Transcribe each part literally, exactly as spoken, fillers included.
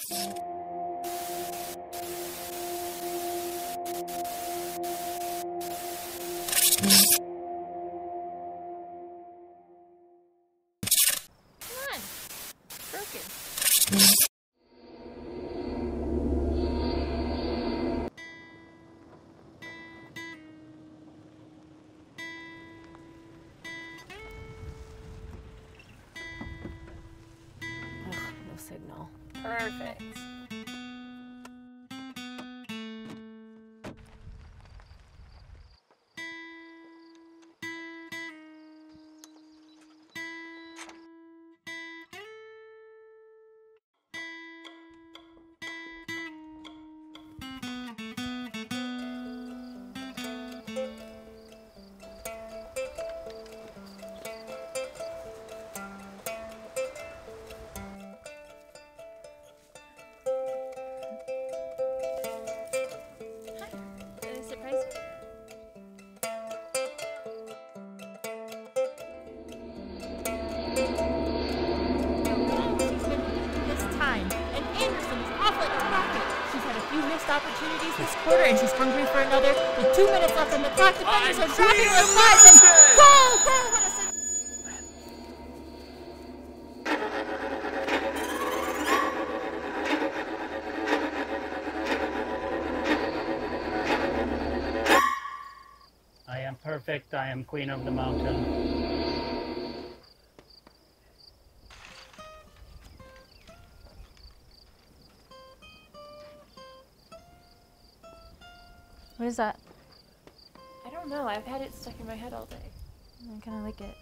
on. Broken. No signal. Perfect. Missed opportunities this quarter, and she's hungry for another. With two minutes left on the clock, defenders are dropping with five. And goal! Goal! What a sen- I am perfect. I am queen of the mountain. What is that? I don't know. I've had it stuck in my head all day. I kind of like it.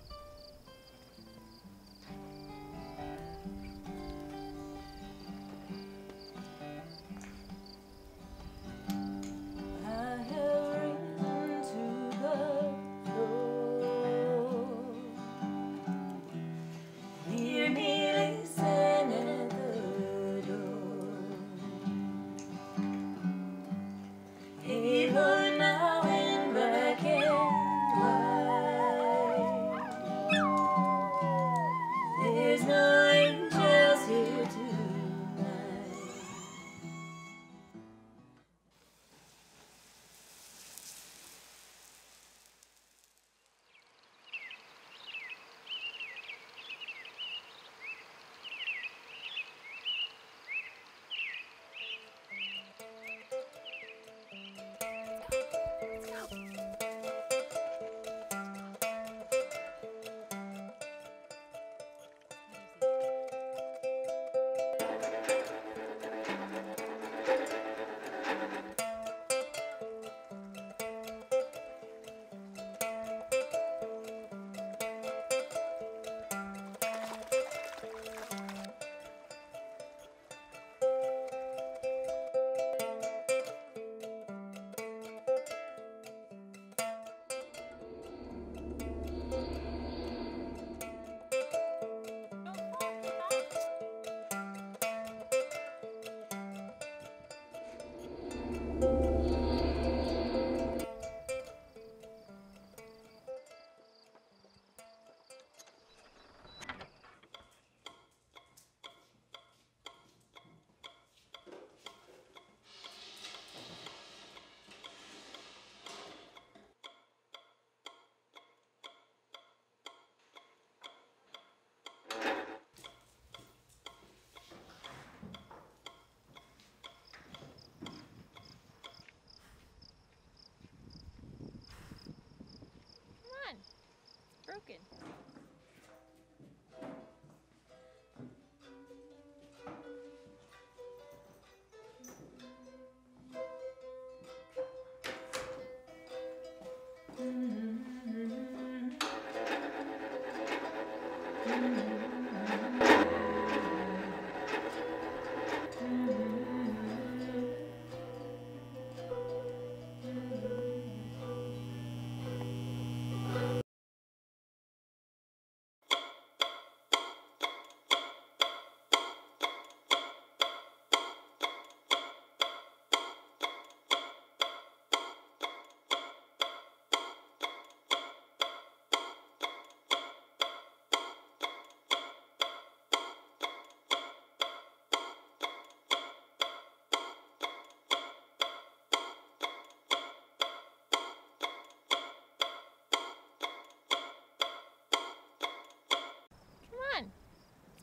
Broken.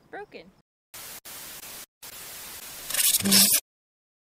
broken.